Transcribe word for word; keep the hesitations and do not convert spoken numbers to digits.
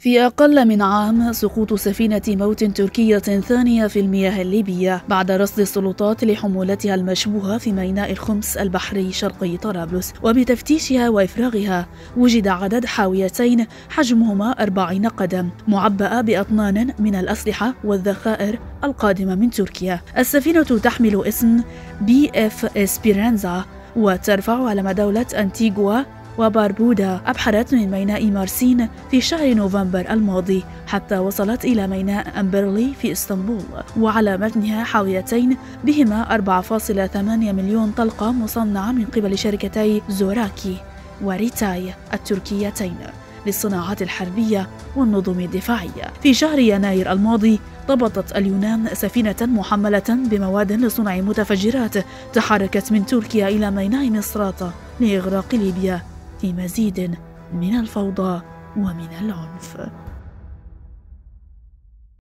في أقل من عام سقوط سفينة موت تركية ثانية في المياه الليبية بعد رصد السلطات لحمولتها المشبوهة في ميناء الخمس البحري شرقي طرابلس، وبتفتيشها وإفراغها وجد عدد حاويتين حجمهما أربعين قدم معبأة بأطنان من الأسلحة والذخائر القادمة من تركيا. السفينة تحمل اسم بي اف اسبيرانزا وترفع علم دولة أنتيغوا وباربودا. أبحرت من ميناء مارسين في شهر نوفمبر الماضي حتى وصلت إلى ميناء أمبرلي في إسطنبول، وعلى متنها حاويتين بهما أربعة فاصلة ثمانية مليون طلقة مصنعة من قبل شركتي زوراكي وريتاي التركيتين للصناعات الحربية والنظم الدفاعية. في شهر يناير الماضي ضبطت اليونان سفينة محملة بمواد لصنع متفجرات تحركت من تركيا إلى ميناء مصراتة لإغراق ليبيا في مزيد من الفوضى ومن العنف.